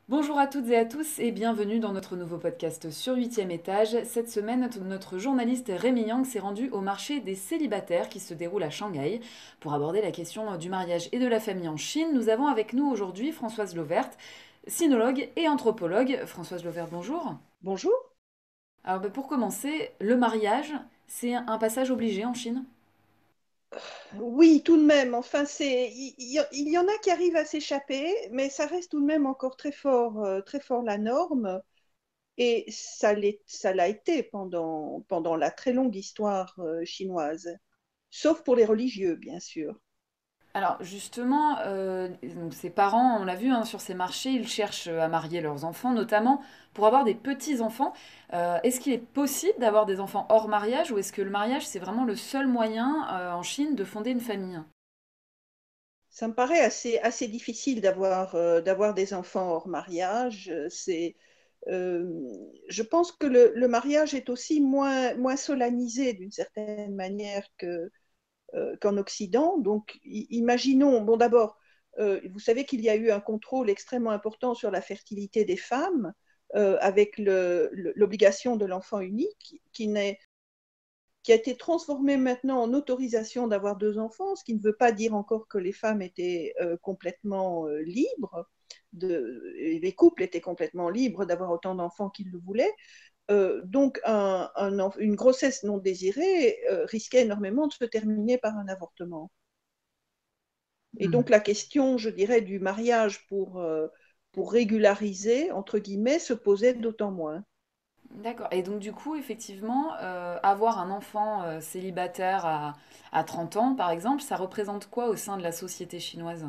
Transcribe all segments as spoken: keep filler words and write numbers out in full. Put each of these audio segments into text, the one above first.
Bonjour à toutes et à tous et bienvenue dans notre nouveau podcast sur huitième étage. Cette semaine, notre journaliste Rémi Yang s'est rendu au marché des célibataires qui se déroule à Shanghai. Pour aborder la question du mariage et de la famille en Chine, nous avons avec nous aujourd'hui Françoise Lauverte, sinologue et anthropologue. Françoise Lauverte, bonjour. Bonjour. Alors ben, pour commencer, le mariage, c'est un passage obligé en Chine? Oui, tout de même. Enfin, c'est, il, il- il y en a qui arrivent à s'échapper, mais ça reste tout de même encore très fort, euh, très fort la norme. Et ça l'est, ça l'a été pendant, pendant la très longue histoire euh, chinoise, sauf pour les religieux, bien sûr. Alors justement, euh, donc ses parents, on l'a vu hein, sur ces marchés, ils cherchent à marier leurs enfants, notamment pour avoir des petits-enfants. Euh, est-ce qu'il est possible d'avoir des enfants hors mariage ou est-ce que le mariage, c'est vraiment le seul moyen euh, en Chine de fonder une famille? Ça me paraît assez, assez difficile d'avoir euh, d'avoir des enfants hors mariage. C'est, euh, je pense que le, le mariage est aussi moins, moins solennisé d'une certaine manière que euh, qu'en Occident. Donc, imaginons, bon d'abord, euh, vous savez qu'il y a eu un contrôle extrêmement important sur la fertilité des femmes euh, avec le- le- l'obligation de l'enfant unique qui, n'est- qui a été transformée maintenant en autorisation d'avoir deux enfants, ce qui ne veut pas dire encore que les femmes étaient euh, complètement euh, libres, de, et les couples étaient complètement libres d'avoir autant d'enfants qu'ils le voulaient. Euh, donc, un, un, une grossesse non désirée euh, risquait énormément de se terminer par un avortement. Et Hmm. donc, la question, je dirais, du mariage pour, euh, pour régulariser, entre guillemets, se posait d'autant moins. D'accord. Et donc du coup, effectivement, euh, avoir un enfant euh, célibataire à, à trente ans, par exemple, ça représente quoi au sein de la société chinoise?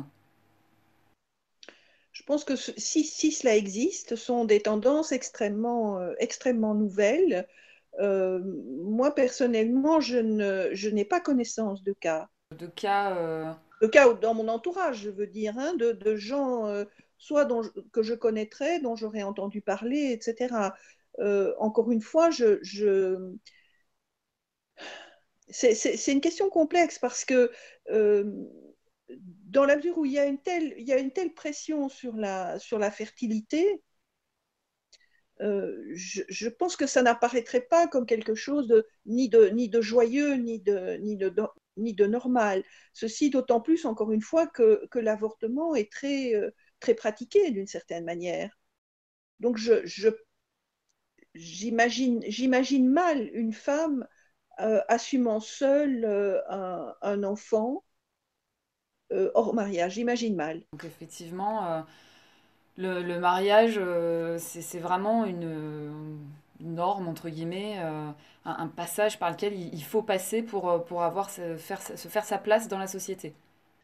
Je pense que ce- si, si cela existe, ce sont des tendances extrêmement, euh, extrêmement nouvelles. Euh, Moi, personnellement, je ne, je n'ai pas connaissance de cas. De cas... euh, De cas dans mon entourage, je veux dire, hein, de, de gens, euh, soit dont je- que je connaîtrais, dont j'aurais entendu parler, et cetera. Euh, encore une fois, je, je, c'est c'est- c'est une question complexe parce que euh, dans la mesure où il y a une telle, il y a une telle pression sur la, sur la fertilité, euh, je, je pense que ça n'apparaîtrait pas comme quelque chose de, ni, de, ni de joyeux, ni de, ni de, ni de normal. Ceci d'autant plus, encore une fois, que, que l'avortement est très, euh, très pratiqué d'une certaine manière. Donc, je, je, j'imagine, j'imagine mal une femme euh, assumant seule euh, un, un enfant euh, hors mariage, j'imagine mal. donc effectivement, euh, Le, le mariage, euh, c'est c'est vraiment une, une norme, entre guillemets, euh, un, un passage par lequel il, il faut passer pour, euh, pour avoir, se faire, se faire sa place dans la société.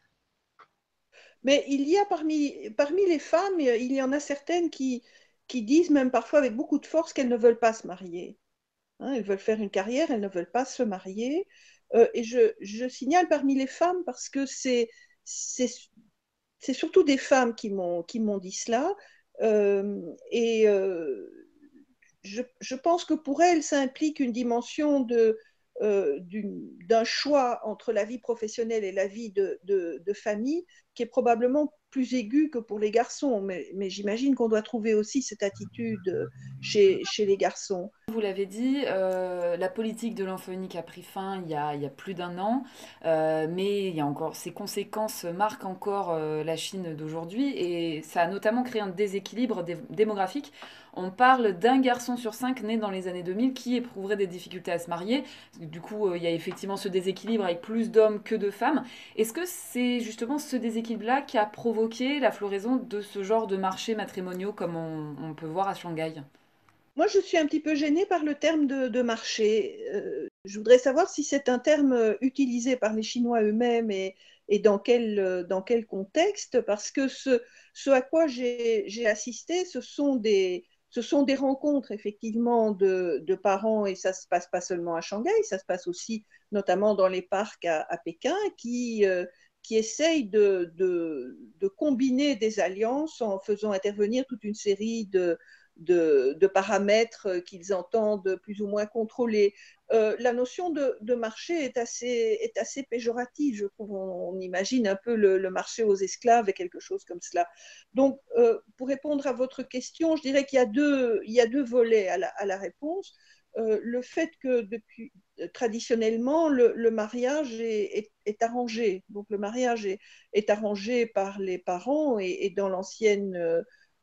Mais il y a parmi, parmi les femmes, il y en a certaines qui, qui disent même parfois avec beaucoup de force qu'elles ne veulent pas se marier. Hein, elles veulent faire une carrière, elles ne veulent pas se marier. Euh, et je, je signale parmi les femmes parce que c'est, c'est, c'est surtout des femmes qui m'ont, qui m'ont dit cela. Euh, et euh, je, je, pense que pour elles, ça implique une dimension de, euh, d'un choix entre la vie professionnelle et la vie de, de, de famille qui est probablement plus aiguë que pour les garçons. Mais, mais j'imagine qu'on doit trouver aussi cette attitude chez, chez les garçons. Vous l'avez dit, euh, la politique de l'enfant unique a pris fin il y a, il y a plus d'un an, euh, mais il y a encore, ses conséquences marquent encore euh, la Chine d'aujourd'hui et ça a notamment créé un déséquilibre dé- démographique. On parle d'un garçon sur cinq né dans les années deux mille qui éprouverait des difficultés à se marier. Du coup, euh, il y a effectivement ce déséquilibre avec plus d'hommes que de femmes. Est-ce que c'est justement ce déséquilibre-là qui a provoqué la floraison de ce genre de marchés matrimoniaux comme on, on peut voir à Shanghai? Moi, je suis un petit peu gênée par le terme de, de marché. Euh, je voudrais savoir si c'est un terme euh, utilisé par les Chinois eux-mêmes et, et dans quel, euh, dans quel contexte, parce que ce, ce à quoi j'ai j'ai assisté, ce sont des, ce sont des rencontres effectivement de, de parents, et ça se passe pas seulement à Shanghai, ça se passe aussi notamment dans les parcs à, à Pékin, qui, euh, qui essayent de, de, de combiner des alliances en faisant intervenir toute une série de de, de paramètres qu'ils entendent plus ou moins contrôler. Euh, la notion de, de marché est assez, est assez péjorative, je trouve. On, on imagine un peu le, le, marché aux esclaves et quelque chose comme cela. Donc, euh, pour répondre à votre question, je dirais qu'il y a deux, il y a deux volets à la, à la réponse. Euh, le fait que depuis, traditionnellement, le, le mariage est, est, est, arrangé. Donc, le mariage est, est arrangé par les parents et, et dans l'ancienne euh,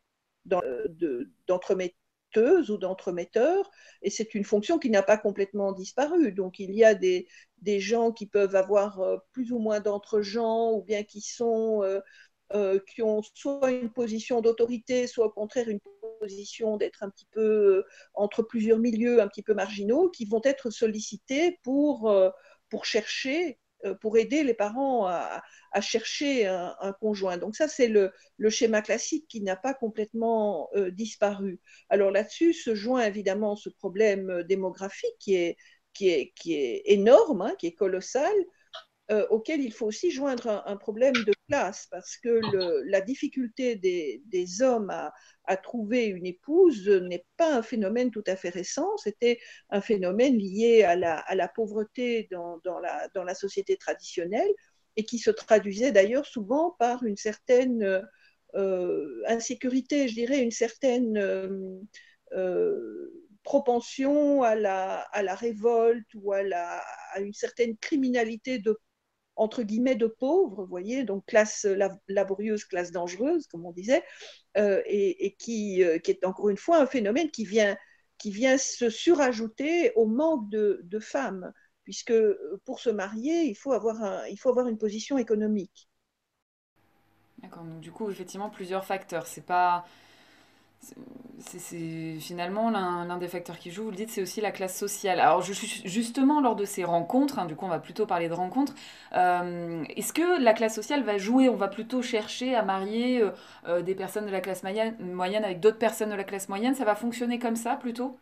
d'entremetteuse ou d'entremetteur, et c'est une fonction qui n'a pas complètement disparu. Donc il y a des, des gens qui peuvent avoir euh, plus ou moins d'entre-gens, ou bien qui sont euh, euh, qui ont soit une position d'autorité, soit au contraire une position d'être un petit peu euh, entre plusieurs milieux un petit peu marginaux, qui vont être sollicités pour, euh, pour chercher pour aider les parents à, à chercher un, un, conjoint. Donc ça, c'est le, le schéma classique qui n'a pas complètement euh, disparu. Alors là-dessus se joint évidemment ce problème démographique qui est, qui est, qui est énorme, hein, qui est colossal, euh, auquel il faut aussi joindre un, un problème de classe, parce que le, la difficulté des, des hommes à, à, trouver une épouse n'est pas un phénomène tout à fait récent, c'était un phénomène lié à la, à la pauvreté dans, dans, la, dans la société traditionnelle, et qui se traduisait d'ailleurs souvent par une certaine euh, insécurité, je dirais, une certaine euh, euh, propension à la, à la révolte ou à, la, à une certaine criminalité de entre guillemets de pauvres, vous voyez, donc classe laborieuse, classe dangereuse, comme on disait, euh, et, et qui, euh, qui est encore une fois un phénomène qui vient, qui vient se surajouter au manque de, de femmes, puisque pour se marier, il faut avoir, un, il faut avoir une position économique. D'accord, donc du coup, effectivement, plusieurs facteurs. C'est pas. C'est, c'est finalement l'un, l'un des facteurs qui joue, vous le dites, c'est aussi la classe sociale. Alors je, justement, lors de ces rencontres, hein, du coup on va plutôt parler de rencontres, euh, est-ce que la classe sociale va jouer, on va plutôt chercher à marier euh, euh, des personnes de la classe moyenne, moyenne avec d'autres personnes de la classe moyenne, ça va fonctionner comme ça plutôt?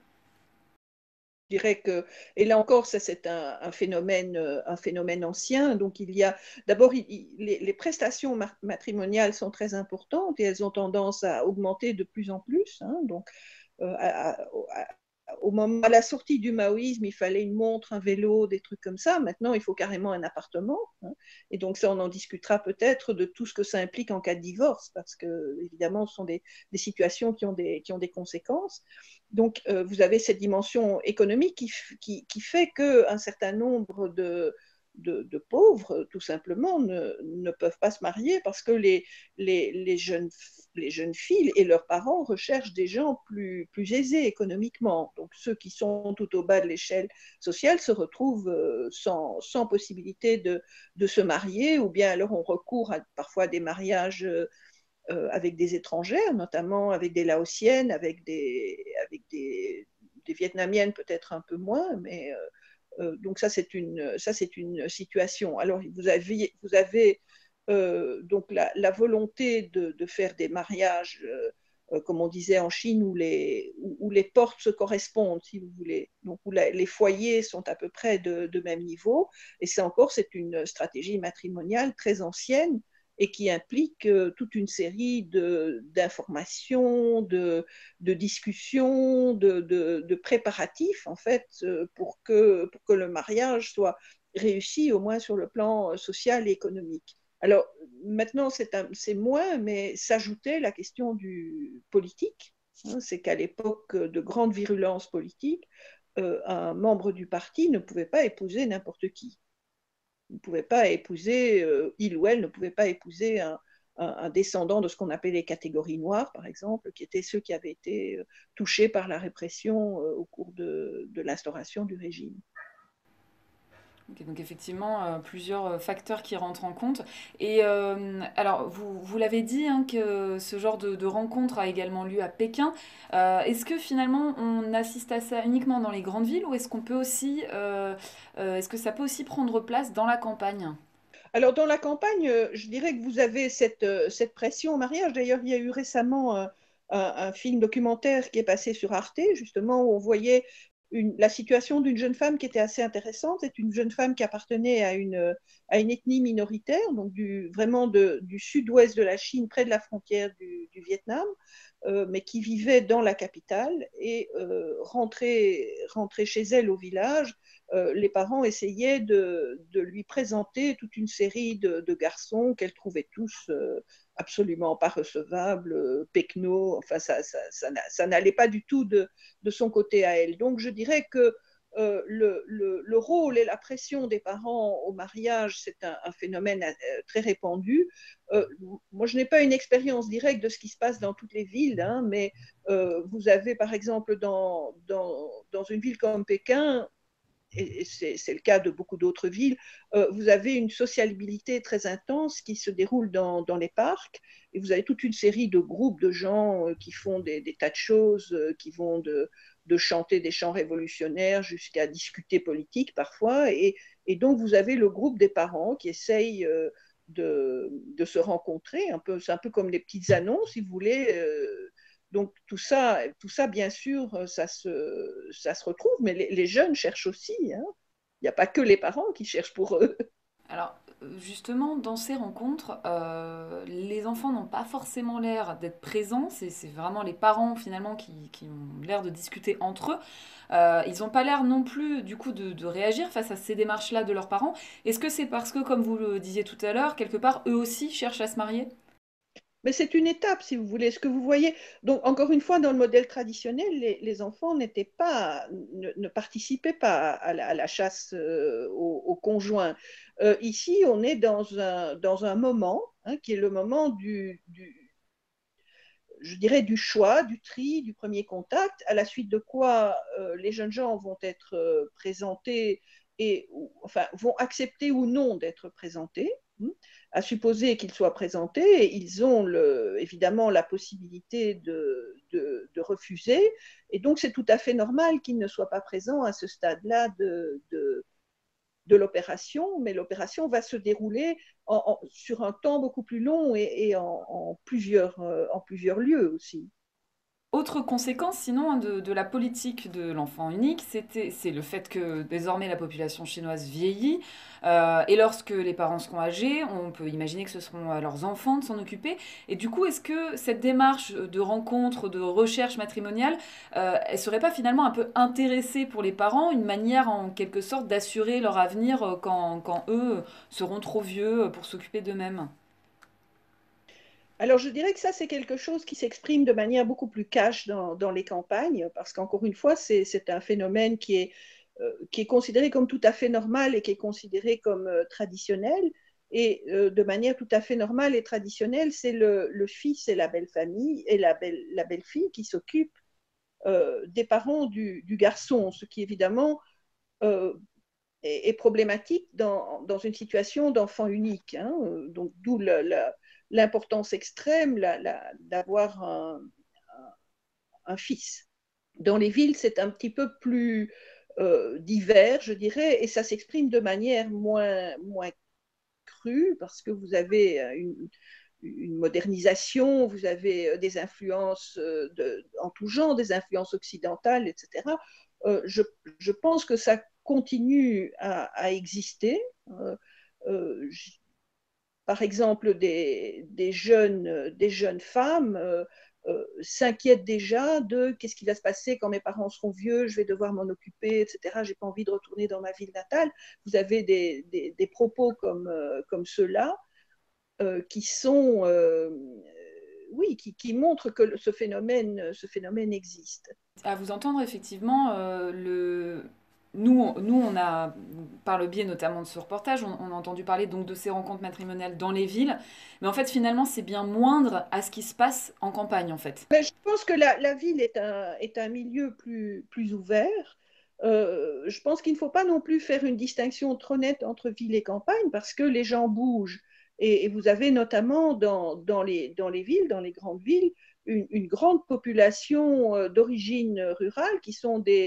Je dirais que, et là encore, ça c'est un, un, phénomène, un phénomène ancien. Donc il y a, d'abord, il, il, les, les prestations matrimoniales sont très importantes et elles ont tendance à augmenter de plus en plus. Hein, donc, euh, à, à, au moment, à la sortie du maoïsme, il fallait une montre, un vélo, des trucs comme ça. Maintenant, il faut carrément un appartement. Hein. Et donc, ça, on en discutera peut-être de tout ce que ça implique en cas de divorce, parce que, évidemment, ce sont des, des situations qui ont des, qui ont des conséquences. Donc, euh, vous avez cette dimension économique qui, qui, qui fait qu'un certain nombre de, de, de, pauvres, tout simplement, ne, ne, peuvent pas se marier parce que les, les, les, jeunes, les jeunes filles et leurs parents recherchent des gens plus, plus aisés économiquement. Donc, ceux qui sont tout au bas de l'échelle sociale se retrouvent sans, sans possibilité de, de se marier, ou bien alors on recourt à, parfois à des mariages euh, avec des étrangères, notamment avec des Laotiennes, avec des, avec des, des Vietnamiennes peut-être un peu moins, mais euh, donc ça c'est une, ça, c'est une situation. Alors vous avez, vous avez euh, donc la, la volonté de, de, faire des mariages, euh, comme on disait en Chine, où les, où, où les portes se correspondent, si vous voulez, donc où la, les foyers sont à peu près de, de même niveau, et c'est encore, c'est une stratégie matrimoniale très ancienne, et qui implique euh, toute une série de, d'informations, de, de discussions, de, de, de, préparatifs, en fait, euh, pour, que, pour que le mariage soit réussi, au moins sur le plan social et économique. Alors, maintenant, c'est, un, c'est moins, mais s'ajoutait la question du politique. Hein, c'est qu'à l'époque de grande virulence politique, euh, un membre du parti ne pouvait pas épouser n'importe qui. Ne pouvait pas épouser, euh, il ou elle ne pouvait pas épouser un, un, un descendant de ce qu'on appelait les catégories noires, par exemple, qui étaient ceux qui avaient été euh, touchés par la répression euh, au cours de, de l'instauration du régime. Okay, donc effectivement, euh, plusieurs facteurs qui rentrent en compte. Et euh, alors, vous, vous l'avez dit, hein, que ce genre de, de rencontre a également lieu à Pékin. Euh, est-ce que finalement on assiste à ça uniquement dans les grandes villes ou est-ce qu'on peut aussi, euh, euh, est-ce que ça peut aussi prendre place dans la campagne? Alors, dans la campagne, je dirais que vous avez cette, cette pression au mariage. D'ailleurs, il y a eu récemment un, un, un film documentaire qui est passé sur Arte, justement, où on voyait une, la situation d'une jeune femme qui était assez intéressante. C'est une jeune femme qui appartenait à une, à une ethnie minoritaire, donc du, vraiment de, du sud-ouest de la Chine, près de la frontière du, du Vietnam, euh, mais qui vivait dans la capitale. Et euh, rentrer, rentrer chez elle au village, euh, les parents essayaient de, de, lui présenter toute une série de, de garçons qu'elle trouvait tous euh, absolument pas recevables, euh, pecno, enfin ça, ça, ça, ça n'allait pas du tout de, de son côté à elle. Donc je dirais que euh, le, le, le, rôle et la pression des parents au mariage, c'est un, un, phénomène euh, très répandu. Euh, moi, je n'ai pas une expérience directe de ce qui se passe dans toutes les villes, hein, mais euh, vous avez par exemple dans, dans, dans une ville comme Pékin, et c'est, c'est le cas de beaucoup d'autres villes, euh, vous avez une sociabilité très intense qui se déroule dans, dans les parcs, et vous avez toute une série de groupes de gens euh, qui font des, des tas de choses, euh, qui vont de, de chanter des chants révolutionnaires jusqu'à discuter politique parfois, et, et donc vous avez le groupe des parents qui essayent euh, de, de se rencontrer, un peu, c'est un peu comme des petites annonces, si vous voulez, euh, donc tout ça, tout ça, bien sûr, ça se, ça se retrouve, mais les, les jeunes cherchent aussi, hein. Il n'y a pas que les parents qui cherchent pour eux. Alors, justement, dans ces rencontres, euh, les enfants n'ont pas forcément l'air d'être présents. C'est, c'est vraiment les parents, finalement, qui, qui ont l'air de discuter entre eux. Euh, ils n'ont pas l'air non plus, du coup, de, de réagir face à ces démarches-là de leurs parents. Est-ce que c'est parce que, comme vous le disiez tout à l'heure, quelque part, eux aussi cherchent à se marier? Mais c'est une étape, si vous voulez. Ce que vous voyez, donc encore une fois, dans le modèle traditionnel, les, les enfants n'étaient pas, ne, ne participaient pas à la, à la chasse euh, au, au conjoint. Euh, ici, on est dans un, dans un moment, hein, qui est le moment du, du, je dirais, du choix, du tri, du premier contact, à la suite de quoi euh, les jeunes gens vont être euh, présentés et, enfin, vont accepter ou non d'être présentés. Hein. À supposer qu'ils soient présentés, ils ont le, évidemment la possibilité de, de, de, refuser. Et donc, c'est tout à fait normal qu'ils ne soient pas présents à ce stade-là de, de, de l'opération, mais l'opération va se dérouler en, en, sur un temps beaucoup plus long et, et en, en, plusieurs, euh, en plusieurs lieux aussi. Autre conséquence, sinon, hein, de, de la politique de l'enfant unique, c'était, c'est le fait que désormais la population chinoise vieillit. Euh, et lorsque les parents seront âgés, on peut imaginer que ce seront à leurs enfants de s'en occuper. Et du coup, est-ce que cette démarche de rencontre, de recherche matrimoniale, euh, elle serait pas finalement un peu intéressée pour les parents, une manière en quelque sorte d'assurer leur avenir euh, quand, quand eux seront trop vieux pour s'occuper d'eux-mêmes? Alors, je dirais que ça, c'est quelque chose qui s'exprime de manière beaucoup plus cash dans, dans les campagnes, parce qu'encore une fois, c'est, c'est un phénomène qui est, euh, qui est considéré comme tout à fait normal et qui est considéré comme euh, traditionnel. Et euh, de manière tout à fait normale et traditionnelle, c'est le, le fils et la belle-famille et la, belle, la belle-fille qui s'occupent euh, des parents du, du, garçon, ce qui évidemment euh, est, est, problématique dans, dans une situation d'enfant unique. Hein. Donc, d'où la, la l'importance extrême la, la, d'avoir un, un, un, fils. Dans les villes, c'est un petit peu plus euh, divers, je dirais, et ça s'exprime de manière moins, moins crue parce que vous avez une, une modernisation, vous avez des influences de, en tout genre, des influences occidentales, et cetera. Euh, je, je, pense que ça continue à, à exister. Euh, euh, par exemple, des, des, jeunes, des jeunes femmes euh, euh, s'inquiètent déjà de qu'est-ce qui va se passer quand mes parents seront vieux, je vais devoir m'en occuper, et cetera. J'ai pas envie de retourner dans ma ville natale. Vous avez des, des, des propos comme, euh, comme ceux-là euh, qui sont, euh, oui, qui, qui montrent que ce phénomène, ce phénomène existe. À vous entendre, effectivement, euh, le... nous, on- nous, on a, par le biais notamment de ce reportage, on, on a entendu parler donc de ces rencontres matrimoniales dans les villes, mais en fait, finalement, c'est bien moindre à ce qui se passe en campagne, en fait. Mais je pense que la, la ville est un, est un milieu plus, plus ouvert. Euh, je pense qu'il ne faut pas non plus faire une distinction trop nette entre ville et campagne parce que les gens bougent. Et, et vous avez notamment dans, dans, les, dans les villes, dans les grandes villes, une, une grande population euh, d'origine rurale qui sont des,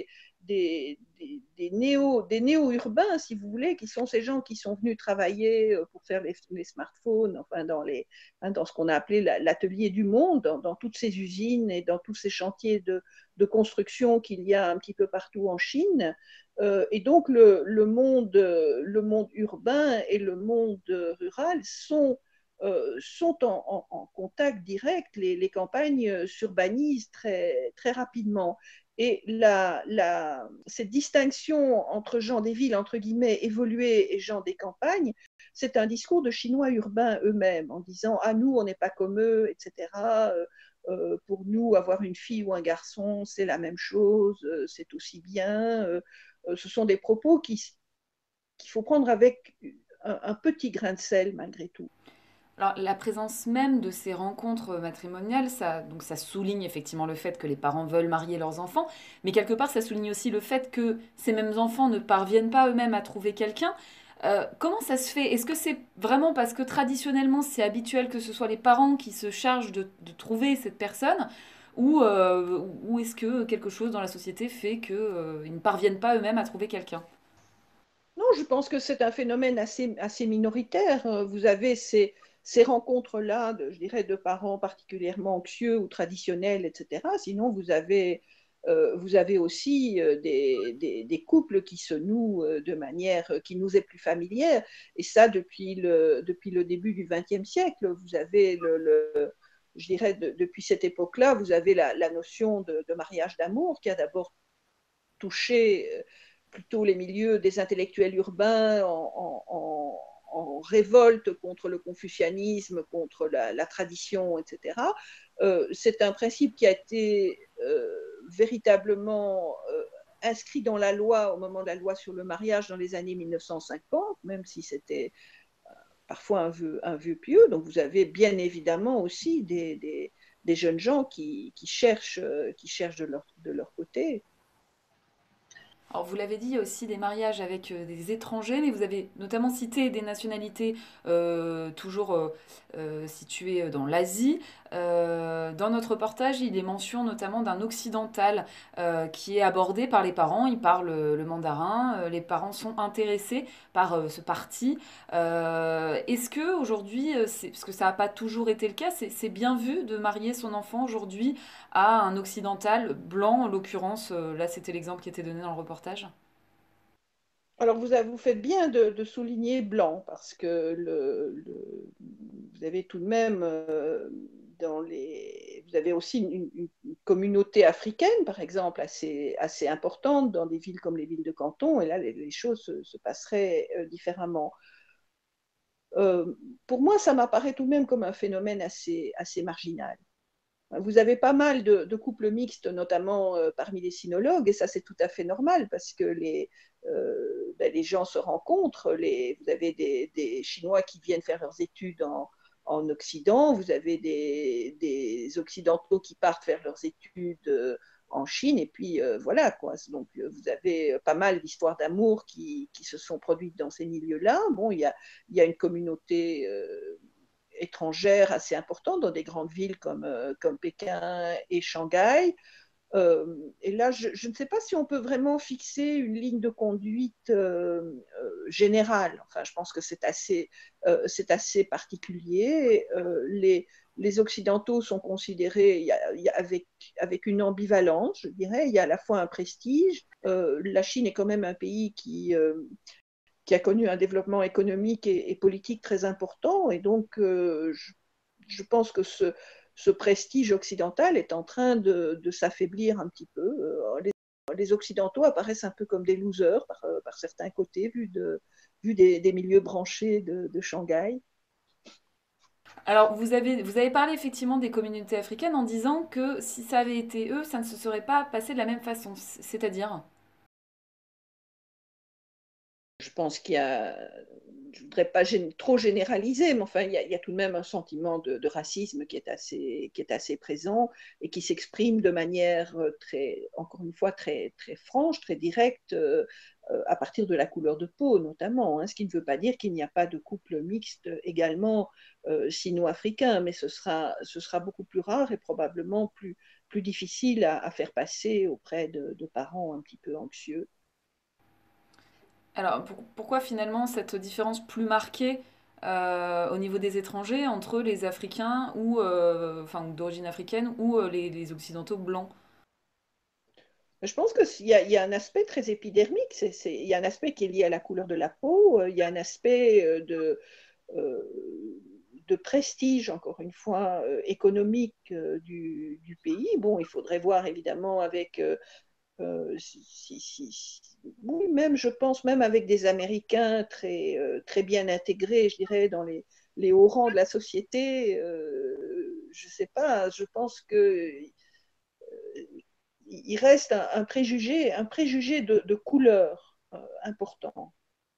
des, des, des, néo, des néo-urbains, si vous voulez, qui sont ces gens qui sont venus travailler pour faire les, les smartphones, enfin dans, les, hein, dans ce qu'on a appelé l'atelier du monde, dans, dans toutes ces usines et dans tous ces chantiers de, de construction qu'il y a un petit peu partout en Chine. Euh, et donc le, le, monde, le monde urbain et le monde rural sont Euh, sont en, en, en, contact direct, les, les campagnes s'urbanisent très, très rapidement. Et la, la, cette distinction entre gens des villes, entre guillemets, évoluées et gens des campagnes, c'est un discours de Chinois urbains eux-mêmes, en disant « Ah, nous, on n'est pas comme eux, et cetera euh, euh, Pour nous, avoir une fille ou un garçon, c'est la même chose, euh, c'est aussi bien. Euh, ce sont des propos qui, qu'il faut prendre avec un, un petit grain de sel, malgré tout. » Alors, la présence même de ces rencontres matrimoniales, ça, donc ça souligne effectivement le fait que les parents veulent marier leurs enfants, mais quelque part, ça souligne aussi le fait que ces mêmes enfants ne parviennent pas eux-mêmes à trouver quelqu'un. Euh, comment ça se fait? Est-ce que c'est vraiment parce que traditionnellement, c'est habituel que ce soit les parents qui se chargent de, de trouver cette personne, ou, euh, ou est-ce que quelque chose dans la société fait qu'ils euh, ne parviennent pas eux-mêmes à trouver quelqu'un? Non, je pense que c'est un phénomène assez, assez minoritaire. Euh, Vous avez ces, ces rencontres-là, de, je dirais, de parents particulièrement anxieux ou traditionnels, et cetera. Sinon, vous avez, euh, vous avez aussi euh, des, des, des couples qui se nouent euh, de manière euh, qui nous est plus familière. Et ça, depuis le, depuis le début du vingtième siècle, vous avez le, le je dirais, de, depuis cette époque-là, vous avez la, la notion de, de mariage d'amour qui a d'abord touché euh, plutôt les milieux des intellectuels urbains en, en, en révolte contre le confucianisme, contre la, la tradition, et cetera. Euh, c'est un principe qui a été euh, véritablement euh, inscrit dans la loi au moment de la loi sur le mariage dans les années mille neuf cent cinquante, même si c'était parfois un vœu, un vœu pieux. Donc vous avez bien évidemment aussi des, des, des jeunes gens qui, qui, cherchent, qui cherchent de leur, de leur côté. Alors vous l'avez dit, il y a aussi des mariages avec euh, des étrangers, mais vous avez notamment cité des nationalités euh, toujours euh, euh, situées dans l'Asie. Euh, dans notre reportage, il est mention notamment d'un occidental euh, qui est abordé par les parents. Il parle le mandarin, euh, les parents sont intéressés par euh, ce parti. Euh, Est-ce que aujourd'hui, parce que ça n'a pas toujours été le cas, c'est bien vu de marier son enfant aujourd'hui à un occidental blanc, en l'occurrence, euh, là c'était l'exemple qui était donné dans le reportage. Alors, vous, avez- vous faites bien de, de souligner blanc, parce que le, le- vous avez tout de même euh, dans les, vous avez aussi une, une- une communauté africaine, par exemple, assez, assez importante dans des villes comme les villes de canton, et là, les, les choses se, se passeraient euh, différemment. Euh, pour moi, ça m'apparaît tout de même comme un phénomène assez, assez marginal. Vous avez pas mal de, de couples mixtes, notamment euh, parmi les sinologues, et ça c'est tout à fait normal parce que les, euh, ben, les gens se rencontrent. Les, vous avez des, des, Chinois qui viennent faire leurs études en, en Occident, vous avez des, des, Occidentaux qui partent faire leurs études euh, en Chine, et puis euh, voilà quoi. Donc euh, vous avez pas mal d'histoires d'amour qui, qui, se sont produites dans ces milieux-là. Bon, il y a, il y a une communauté euh, étrangères assez importantes dans des grandes villes comme, euh, comme Pékin et Shanghai. Euh, et là, je, je, ne sais pas si on peut vraiment fixer une ligne de conduite euh, euh, générale. Enfin, je pense que c'est assez, euh, c'est assez particulier. Euh, les, les Occidentaux sont considérés il y a, il y a avec, avec une ambivalence, je dirais. Il y a à la fois un prestige. Euh, la Chine est quand même un pays qui, euh, qui a connu un développement économique et, et politique très important. Et donc, euh, je, je, pense que ce, ce, prestige occidental est en train de, de s'affaiblir un petit peu. Euh, les, les, Occidentaux apparaissent un peu comme des losers par, par certains côtés, vu, de, vu des, des, milieux branchés de, de Shanghai. Alors vous avez, vous avez parlé effectivement des communautés africaines en disant que si ça avait été eux, ça ne se serait pas passé de la même façon. C'est-à-dire? Je pense qu'il y a, je ne voudrais pas gén trop généraliser, mais enfin, il y, a, il y a tout de même un sentiment de, de racisme qui est, assez, qui est assez présent et qui s'exprime de manière très, encore une fois, très, très franche, très directe, euh, euh, à partir de la couleur de peau notamment, hein, ce qui ne veut pas dire qu'il n'y a pas de couple mixte également euh, sino-africain, mais ce sera, ce sera beaucoup plus rare et probablement plus, plus difficile à, à faire passer auprès de, de parents un petit peu anxieux. Alors pour- pourquoi finalement cette différence plus marquée euh, au niveau des étrangers entre les Africains ou euh, enfin d'origine africaine ou euh, les, les Occidentaux blancs? Je pense qu'il y a, il y a un aspect très épidermique, c'est, c'est- il y a un aspect qui est lié à la couleur de la peau, euh, il y a un aspect euh, de, euh, de prestige, encore une fois, euh, économique euh, du, du pays. Bon, il faudrait voir évidemment avec, euh, euh, si, si- si- si- oui, même, je pense, même avec des Américains très, euh, très bien intégrés, je dirais, dans les, les hauts rangs de la société, euh, je ne sais pas, je pense que il reste un, un préjugé, un préjugé de, de couleur euh, important.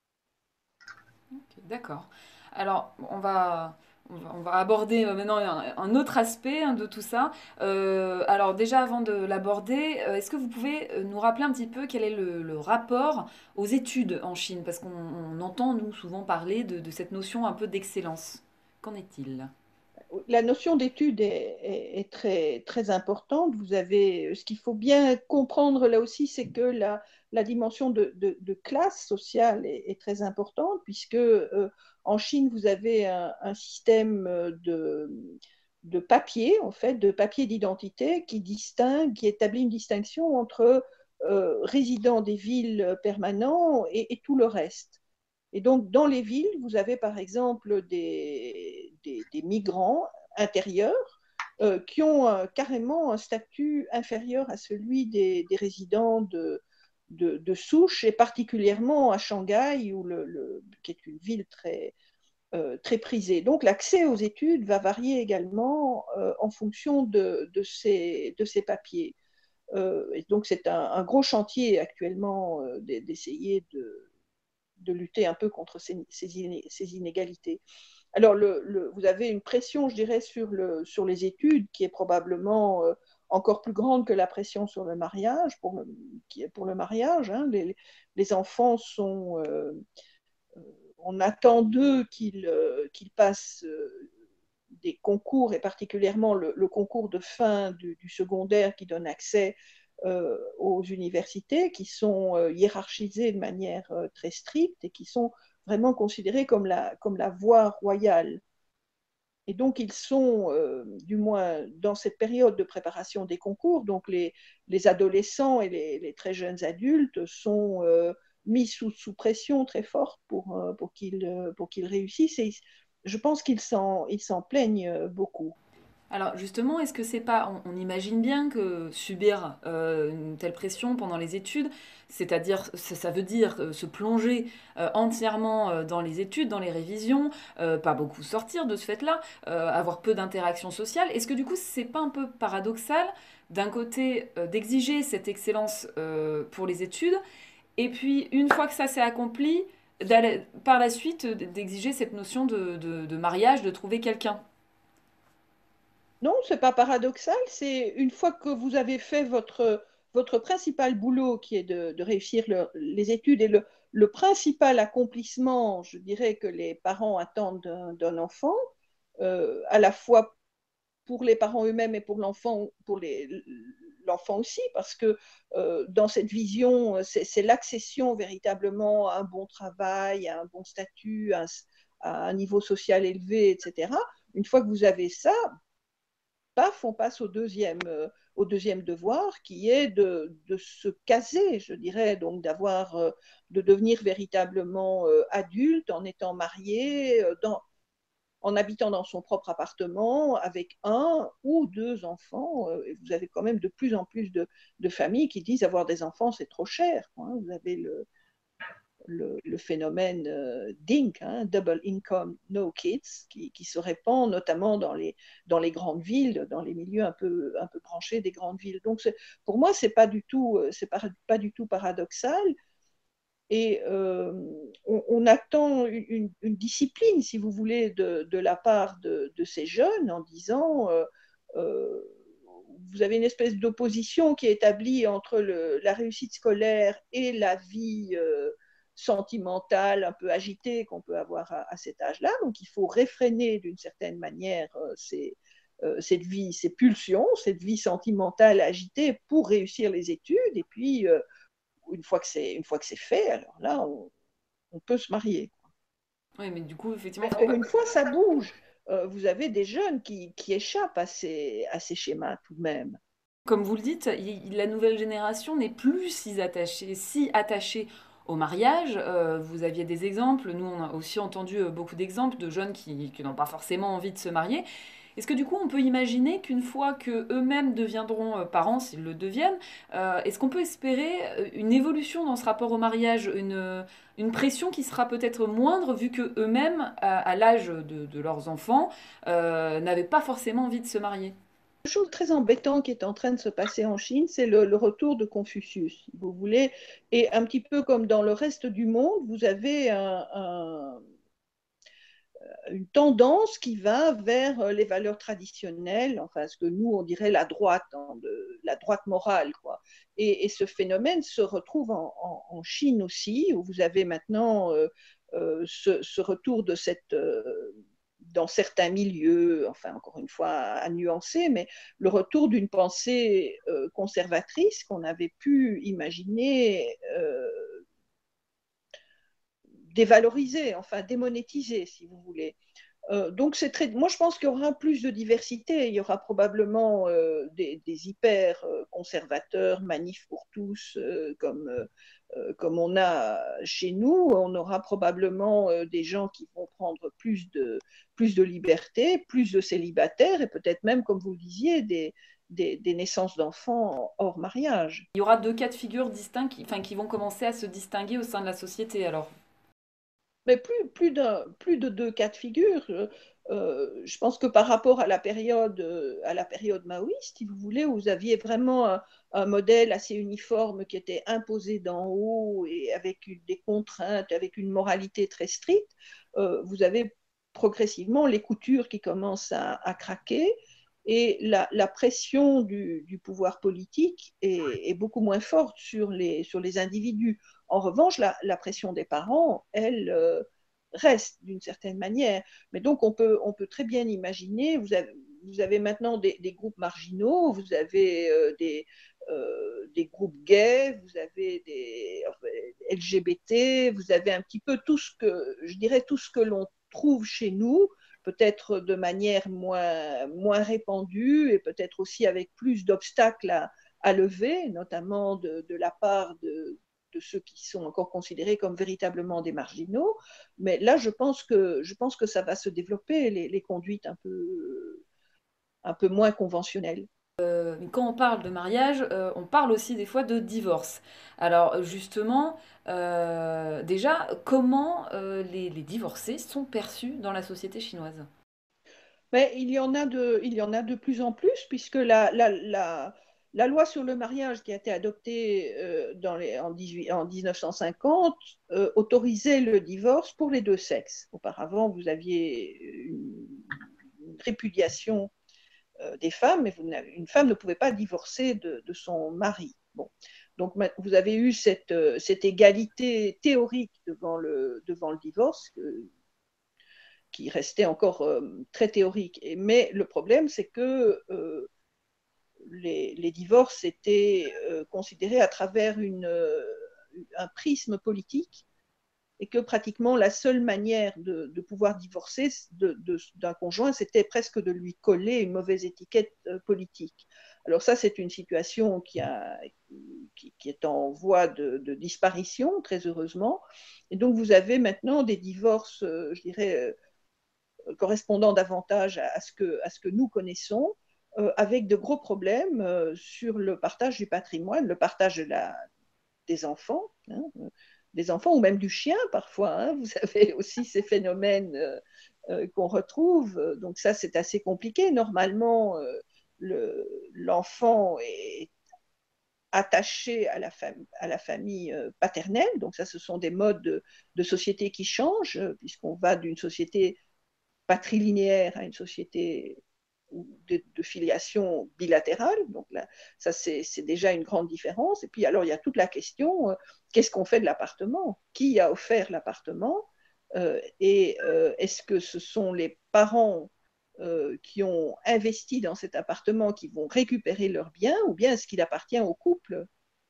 Ok, d'accord. Alors, on va, on va, on va aborder euh, maintenant un, un autre aspect hein, de tout ça. Euh, alors déjà, avant de l'aborder, euh, est-ce que vous pouvez euh, nous rappeler un petit peu quel est le, le rapport aux études en Chine? Parce qu'on on entend, nous, souvent parler de, de cette notion un peu d'excellence. Qu'en est-il? La notion d'étude est, est, est très, très importante. Vous avez, ce qu'il faut bien comprendre là aussi, c'est que la, la dimension de, de, de, classe sociale est, est, très importante, puisque euh, en Chine, vous avez un, un système de, de papier, en fait, de papier d'identité qui distingue, qui établit une distinction entre euh, résidents des villes permanents et, et tout le reste. Et donc, dans les villes, vous avez par exemple des, des, des migrants intérieurs euh, qui ont euh, carrément un statut inférieur à celui des, des résidents de, de, de, souche, et particulièrement à Shanghai, où le, le, qui est une ville très, euh, très prisée. Donc, l'accès aux études va varier également euh, en fonction de, de, ces, de ces papiers. Euh, et donc, c'est un, un, gros chantier actuellement euh, d'essayer de de lutter un peu contre ces, ces, ces inégalités. Alors, le, le, vous avez une pression, je dirais, sur, le, sur les études qui est probablement euh, encore plus grande que la pression sur le mariage, pour le, qui est pour le mariage. Hein. Les, les enfants sont... Euh, on attend d'eux qu'ils euh, qu'ils passent euh, des concours, et particulièrement le, le concours de fin du, du, secondaire qui donne accès euh, aux universités, qui sont euh, hiérarchisées de manière euh, très stricte et qui sont vraiment considérées comme la, comme la voie royale. Et donc, ils sont, euh, du moins dans cette période de préparation des concours, donc les, les adolescents et les, les, très jeunes adultes sont euh, mis sous, sous, pression très forte pour, euh, pour qu'ils pour qu'ils réussissent. Et je pense qu'ils s'en ils s'en plaignent beaucoup. Alors justement, est-ce que c'est pas, on, on imagine bien que subir euh, une telle pression pendant les études, c'est-à-dire, ça, ça veut dire euh, se plonger euh, entièrement euh, dans les études, dans les révisions, euh, pas beaucoup sortir de ce fait-là, euh, avoir peu d'interactions sociales. Est-ce que du coup, c'est pas un peu paradoxal d'un côté euh, d'exiger cette excellence euh, pour les études, et puis une fois que ça s'est accompli, d'aller par la suite d'exiger cette notion de, de, de mariage, de trouver quelqu'un? Non, c'est pas paradoxal. C'est une fois que vous avez fait votre, votre principal boulot, qui est de, de réussir le- les études, et le, le principal accomplissement, je dirais, que les parents attendent d'un d'un enfant, euh, à la fois pour les parents eux-mêmes et pour l'enfant, pour les, l'enfant aussi, parce que euh, dans cette vision, c'est, c'est l'accession véritablement à un bon travail, à un bon statut, à un, à un niveau social élevé, et cetera. Une fois que vous avez ça, paf, on passe au deuxième, euh, au deuxième devoir, qui est de, de se caser, je dirais, donc d'avoir, euh, de devenir véritablement euh, adulte en étant marié, euh, dans, en habitant dans son propre appartement avec un ou deux enfants. Euh, vous avez quand même de plus en plus de, de familles qui disent avoir des enfants, c'est trop cher. Hein. Vous avez le, le, le phénomène euh, D I N C, hein, Double Income No Kids, qui, qui, se répand notamment dans les, dans les grandes villes, dans les milieux un peu, un peu branchés des grandes villes. Donc pour moi, c'est pas du tout, c'est pas, pas du tout paradoxal. Et euh, on, on, attend une, une, discipline, si vous voulez, de, de la part de, de, ces jeunes en disant euh, euh, vous avez une espèce d'opposition qui est établie entre le, la réussite scolaire et la vie euh, sentimentale un peu agitée qu'on peut avoir à, à cet âge-là. Donc il faut réfréner d'une certaine manière euh, ces, euh, cette vie, ces pulsions, cette vie sentimentale agitée pour réussir les études. Et puis, euh, une fois que c'est, une fois que c'est fait, alors là, on, on peut se marier. Oui, mais du coup, effectivement, Mais faut pour pas- une fois, ça bouge. Euh, vous avez des jeunes qui, qui échappent à ces, à ces schémas tout de même. comme vous le dites, il- la nouvelle génération n'est plus si attachée, si attachée au mariage. Euh, vous aviez des exemples, nous on a aussi entendu euh, beaucoup d'exemples de jeunes qui, qui n'ont pas forcément envie de se marier. Est-ce que du coup on peut imaginer qu'une fois que eux-mêmes deviendront euh, parents, s'ils le deviennent, euh, est-ce qu'on peut espérer euh, une évolution dans ce rapport au mariage, une, une pression qui sera peut-être moindre vu que eux-mêmes, à, à l'âge de, de leurs enfants, euh, n'avaient pas forcément envie de se marier? Quelque chose de très embêtant qui est en train de se passer en Chine, c'est le, le retour de Confucius, si vous voulez. Et un petit peu comme dans le reste du monde, vous avez un, un, une tendance qui va vers euh, les valeurs traditionnelles, enfin ce que nous on dirait la droite, hein, de, la droite morale, quoi. Et, et, ce phénomène se retrouve en, en, en, Chine aussi, où vous avez maintenant euh, euh, ce, ce, retour de cette euh, dans certains milieux, enfin encore une fois à nuancer, mais le retour d'une pensée euh, conservatrice qu'on avait pu imaginer euh, dévaloriser, enfin démonétiser, si vous voulez. Euh, donc c'est très. Moi, je pense qu'il y aura plus de diversité. Il y aura probablement euh, des, des, hyper euh, conservateurs, manifs pour tous, euh, comme, euh, comme on a chez nous. On aura probablement euh, des gens qui vont prendre plus de, plus de liberté, plus de célibataires et peut-être même, comme vous le disiez, des, des, des naissances d'enfants hors mariage. Il y aura deux cas de figure distincts qui, enfin, qui vont commencer à se distinguer au sein de la société alors. Mais plus, plus, plus de deux cas de figure. Euh, je pense que par rapport à la période, euh, à la période maoïste, si vous voulez, où vous aviez vraiment un, un modèle assez uniforme qui était imposé d'en haut et avec une, des contraintes, avec une moralité très stricte, euh, vous avez progressivement les coutures qui commencent à, à craquer et la, la pression du, du, pouvoir politique est, est, beaucoup moins forte sur les, sur les individus. En revanche, la, la pression des parents, elle, euh, reste d'une certaine manière. Mais donc, on peut, on peut très bien imaginer, vous avez, vous avez maintenant des, des groupes marginaux, vous avez euh, des, euh, des groupes gays, vous avez des enfin, L G B T, vous avez un petit peu tout ce que, je dirais, tout ce que l'on trouve chez nous, peut-être de manière moins, moins répandue et peut-être aussi avec plus d'obstacles à, à lever, notamment de, de la part de, de ceux qui sont encore considérés comme véritablement des marginaux. Mais là, je pense que, je pense que ça va se développer, les, les conduites un peu, un peu moins conventionnelles. Euh, quand on parle de mariage, euh, on parle aussi des fois de divorce. Alors justement, euh, déjà, comment euh, les, les divorcés sont perçus dans la société chinoise? Mais il y en a de, il y en a de plus en plus, puisque la, la, la, la loi sur le mariage qui a été adoptée euh, dans les, en, dix-huit, en mille neuf cent cinquante euh, autorisait le divorce pour les deux sexes. Auparavant, vous aviez une, une répudiation euh, des femmes, mais vous une femme ne pouvait pas divorcer de, de son mari. Bon. Donc vous avez eu cette, euh, cette égalité théorique devant le, devant le divorce, euh, qui restait encore euh, très théorique. Et, mais le problème, c'est que euh, les, les, divorces étaient euh, considérés à travers une, euh, un prisme politique et que pratiquement la seule manière de, de pouvoir divorcer de, de, d'un conjoint, c'était presque de lui coller une mauvaise étiquette euh, politique. Alors ça, c'est une situation qui, a, qui, qui est en voie de, de, disparition, très heureusement. Et donc, vous avez maintenant des divorces, euh, je dirais, euh, correspondant davantage à, à, ce que, à ce que nous connaissons, euh, avec de gros problèmes euh, sur le partage du patrimoine, le partage de la, des enfants, hein, des enfants ou même du chien parfois. Hein, vous avez aussi ces phénomènes euh, euh, qu'on retrouve. Donc ça, c'est assez compliqué. Normalement, euh, le, l'enfant est attaché à la, fam- à la famille euh, paternelle. Donc ça, ce sont des modes de, de société qui changent, puisqu'on va d'une société patrilinéaire à une société ou de, de filiation bilatérale. Donc là, ça, c'est déjà une grande différence. Et puis, alors, il y a toute la question, euh, qu'est-ce qu'on fait de l'appartement? Qui a offert l'appartement? euh, Et euh, est-ce que ce sont les parents euh, qui ont investi dans cet appartement qui vont récupérer leurs biens, ou bien est-ce qu'il appartient au couple?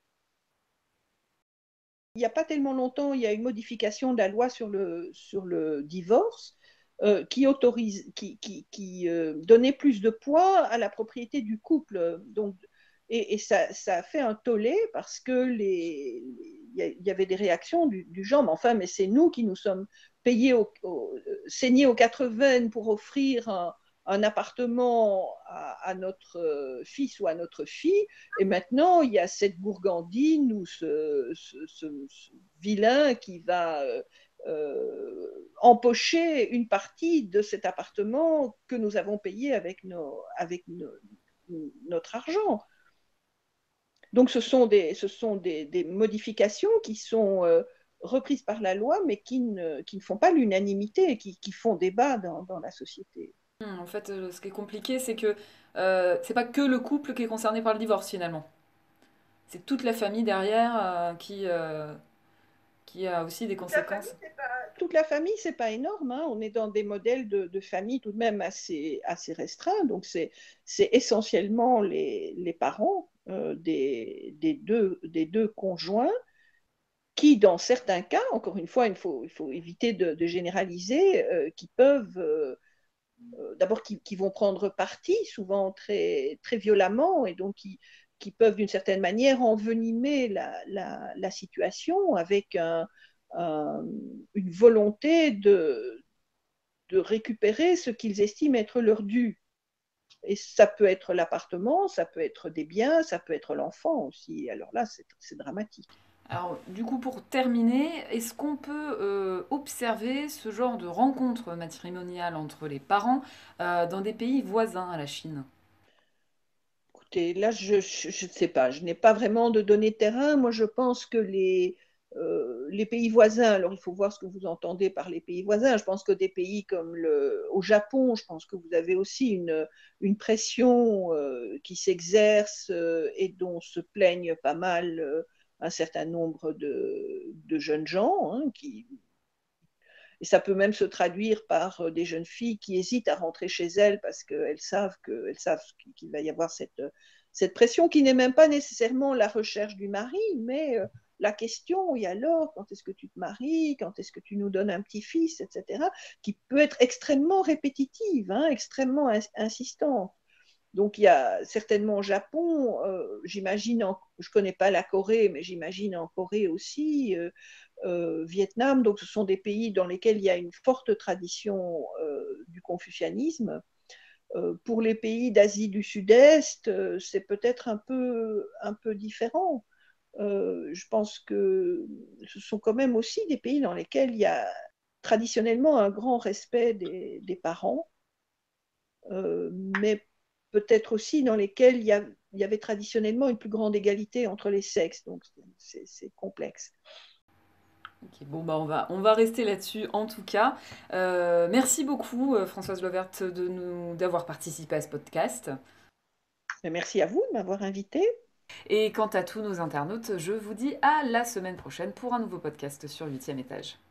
Il n'y a pas tellement longtemps, il y a une modification de la loi sur le, sur le divorce euh, qui autorise, qui, qui, qui euh, donnait plus de poids à la propriété du couple. Donc, et, et ça, ça, a fait un tollé parce que les, il y avait des réactions du, du genre, mais enfin, mais c'est nous qui nous sommes payés, au, au, saignés aux quatre veines pour offrir un, un appartement à, à, notre fils ou à notre fille, et maintenant il y a cette gourgandine ou ce, ce, ce, ce vilain qui va euh, euh, empocher une partie de cet appartement que nous avons payé avec, nos, avec nos, notre argent. Donc ce sont des, ce sont des, des modifications qui sont euh, reprises par la loi, mais qui ne, qui ne font pas l'unanimité, qui, qui font débat dans, dans la société. Hmm, en fait, euh, ce qui est compliqué, c'est que euh, c'est pas que le couple qui est concerné par le divorce finalement. C'est toute la famille derrière euh, qui, euh, qui a aussi des La famille, conséquences. c'est pas... Toute la famille, c'est pas énorme, hein. On est dans des modèles de, de famille tout de même assez, assez restreints. Donc, c'est essentiellement les, les parents euh, des, des, deux, des deux conjoints qui, dans certains cas, encore une fois, il faut, il faut éviter de, de généraliser, euh, qui peuvent, euh, euh, d'abord, qui, qui, vont prendre parti, souvent très, très violemment, et donc qui, qui peuvent, d'une certaine manière, envenimer la, la, la situation avec un, un, une volonté de, de récupérer ce qu'ils estiment être leur dû. Et ça peut être l'appartement, ça peut être des biens, ça peut être l'enfant aussi. Alors là, c'est dramatique. Alors, du coup, pour terminer, est-ce qu'on peut euh, observer ce genre de rencontre matrimoniale entre les parents euh, dans des pays voisins à la Chine? Écoutez, là, je ne sais pas, je n'ai pas vraiment de données de terrain. Moi, je pense que les, euh, les pays voisins, alors il faut voir ce que vous entendez par les pays voisins. Je pense que des pays comme le, au Japon, je pense que vous avez aussi une, une pression euh, qui s'exerce euh, et dont se plaignent pas mal euh, un certain nombre de, de jeunes gens hein, qui, et ça peut même se traduire par euh, des jeunes filles qui hésitent à rentrer chez elles parce qu'elles savent qu'elles savent qu'il va y avoir cette, cette pression qui n'est même pas nécessairement la recherche du mari, mais euh, la question, et alors, quand est-ce que tu te maries, quand est-ce que tu nous donnes un petit-fils, et cetera, qui peut être extrêmement répétitive, hein, extrêmement ins insistante. Donc il y a certainement au Japon, euh, j'imagine, je ne connais pas la Corée, mais j'imagine en Corée aussi, euh, euh, Vietnam, donc ce sont des pays dans lesquels il y a une forte tradition euh, du confucianisme. Euh, pour les pays d'Asie du Sud-Est, euh, c'est peut-être un peu, un peu différent. Euh, je pense que ce sont quand même aussi des pays dans lesquels il y a traditionnellement un grand respect des, des parents, euh, mais peut-être aussi dans lesquels il y, a, il y avait traditionnellement une plus grande égalité entre les sexes. Donc c'est complexe. Ok, bon, bah on va, on va rester là-dessus en tout cas. Euh, merci beaucoup, euh, Françoise Lovert, de nous, d'avoir participé à ce podcast. Merci à vous de m'avoir invité. Et quant à tous nos internautes, je vous dis à la semaine prochaine pour un nouveau podcast sur huitième étage.